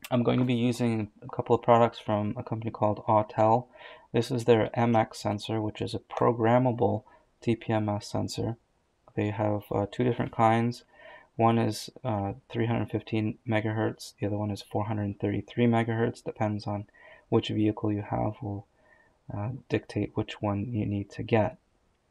I'm going to be using a couple of products from a company called Autel. This is their MX sensor, which is a programmable TPMS sensor. They have two different kinds. One is 315 megahertz, the other one is 433 megahertz. Depends on which vehicle you have, will dictate which one you need to get.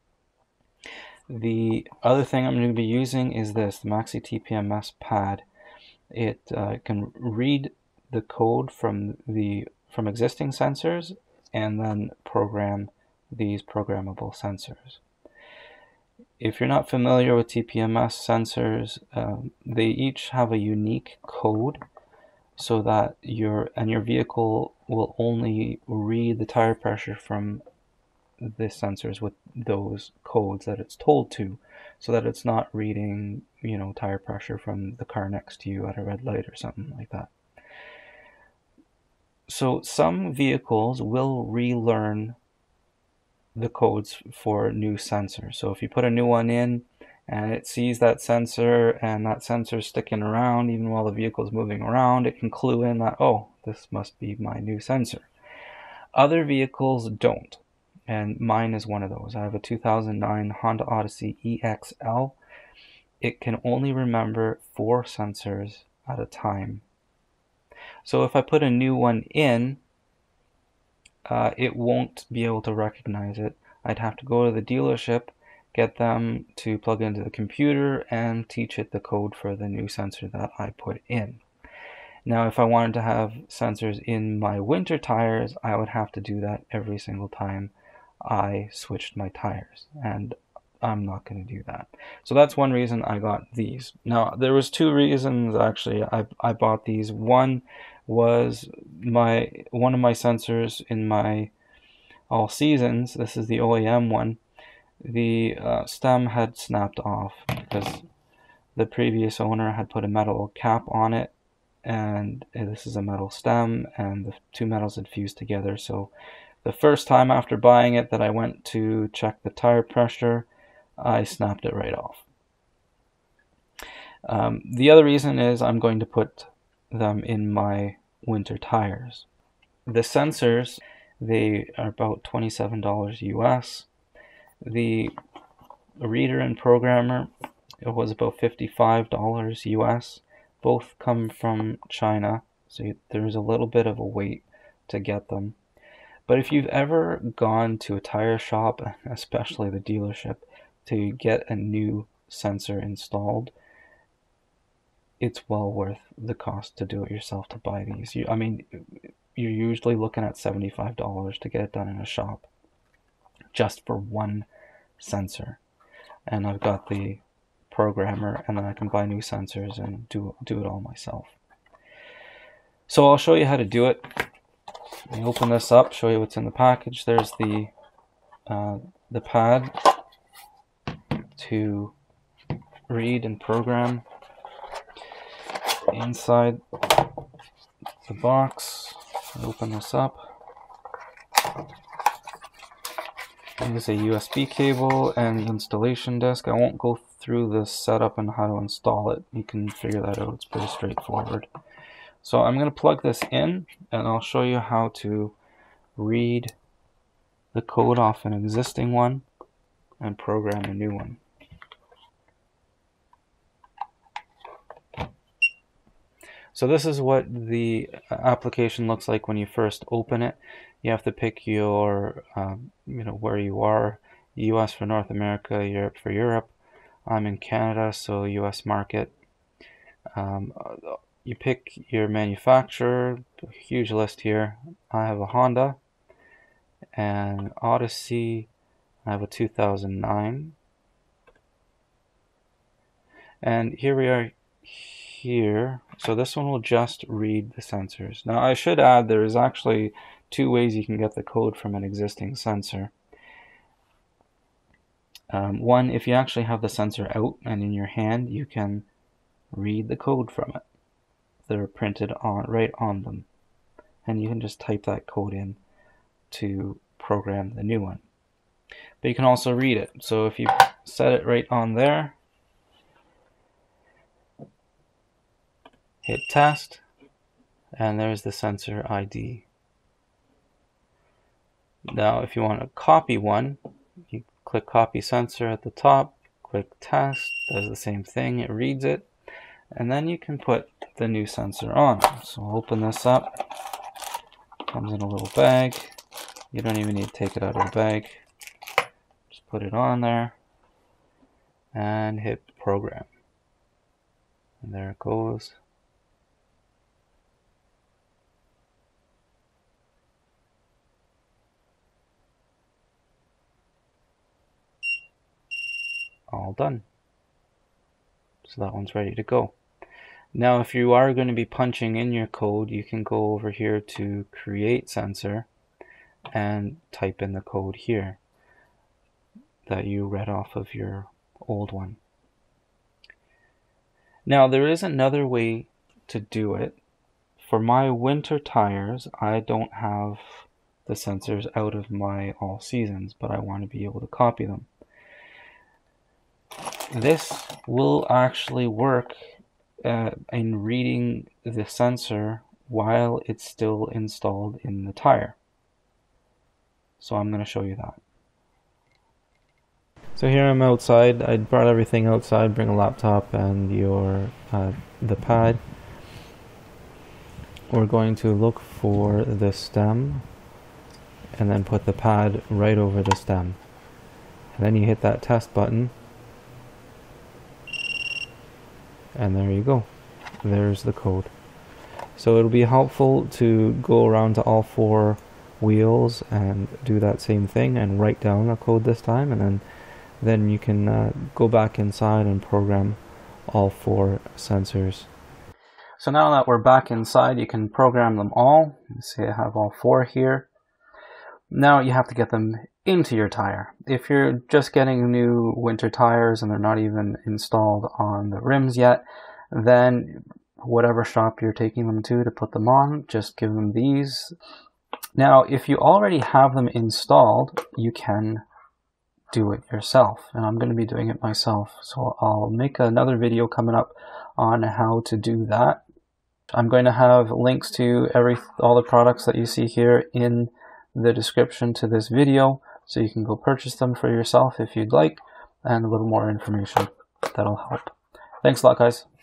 The other thing I'm going to be using is this, the Maxi TPMS pad. It can read the code from existing sensors and then program these programmable sensors. If you're not familiar with TPMS sensors, they each have a unique code so that your vehicle will only read the tire pressure from the sensors with those codes that it's told to, so that it's not reading, tire pressure from the car next to you at a red light or something like that. So some vehicles will relearn the codes for new sensors. So if you put a new one in and it sees that sensor and that sensor sticking around even while the vehicle is moving around, it can clue in that, oh, this must be my new sensor. Other vehicles don't, and mine is one of those. I have a 2009 Honda Odyssey EX-L. It can only remember 4 sensors at a time. So if I put a new one in, it won't be able to recognize it. I'd have to go to the dealership, get them to plug into the computer and teach it the code for the new sensor that I put in. Now, if I wanted to have sensors in my winter tires, I would have to do that every single time I switched my tires, and I'm not going to do that. So that's one reason I got these. Now, there was 2 reasons actually I bought these. One was one of my sensors in my all seasons. This is the OEM one. The stem had snapped off because the previous owner had put a metal cap on it, and this is a metal stem, and the 2 metals had fused together. So the first time after buying it that I went to check the tire pressure, I snapped it right off. The other reason is I'm going to put them in my winter tires. The sensors, they are about $27 US. The reader and programmer, it was about $55 US. Both come from China, so there's a little bit of a wait to get them. But if you've ever gone to a tire shop, especially the dealership, to get a new sensor installed, it's well worth the cost to do it yourself to buy these. You're usually looking at $75 to get it done in a shop, just for one sensor. And I've got the programmer, and then I can buy new sensors and do it all myself. So I'll show you how to do it. Let me open this up, show you what's in the package. There's the pad to read and program. Inside the box, open this up. There's a USB cable and installation disc. I won't go through the setup and how to install it. You can figure that out. It's pretty straightforward. So I'm going to plug this in, and I'll show you how to read the code off an existing one and program a new one. So this is what the application looks like when you first open it. You have to pick your, where you are. US for North America, Europe for Europe. I'm in Canada, so US market. You pick your manufacturer, huge list here. I have a Honda, and Odyssey, I have a 2009. And here we are here. So this one will just read the sensors. Now I should add there is actually 2 ways you can get the code from an existing sensor. One, if you actually have the sensor out and in your hand, you can read the code from it. They're printed right on them, and you can just type that code in to program the new one. But you can also read it. So if you set it right on there, hit test, and there's the sensor ID. Now if you want to copy one, you click copy sensor at the top, click test, does the same thing, it reads it, and then you can put the new sensor on. So I'll open this up, comes in a little bag, you don't even need to take it out of the bag, just put it on there and hit program, and there it goes. All done. So that one's ready to go. Now if you are going to be punching in your code, you can go over here to create sensor and type in the code here that you read off of your old one. Now there is another way to do it. For my winter tires, I don't have the sensors out of my all seasons, but I want to be able to copy them. This will actually work in reading the sensor while it's still installed in the tire. So I'm going to show you that. So here I'm outside. I brought everything outside, bring a laptop and the pad. We're going to look for the stem and then put the pad right over the stem. And then you hit that test button. And there you go. There's the code. So it'll be helpful to go around to all four wheels and do that same thing and write down the code this time, and then you can go back inside and program all four sensors. So now that we're back inside, you can program them all. Say I have all four here. Now you have to get them into your tire. If you're just getting new winter tires and they're not even installed on the rims yet, then whatever shop you're taking them to put them on, just give them these. Now if you already have them installed, you can do it yourself, and I'm going to be doing it myself, so I'll make another video coming up on how to do that. I'm going to have links to all the products that you see here in the description to this video, so you can go purchase them for yourself if you'd like, and a little more information that'll help. Thanks a lot, guys.